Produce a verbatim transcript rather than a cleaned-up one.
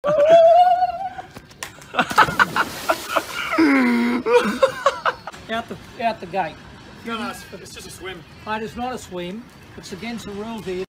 out the out the gate. No, no, it's, it's just a swim. Mate, it's not a swim. It's against the rules here.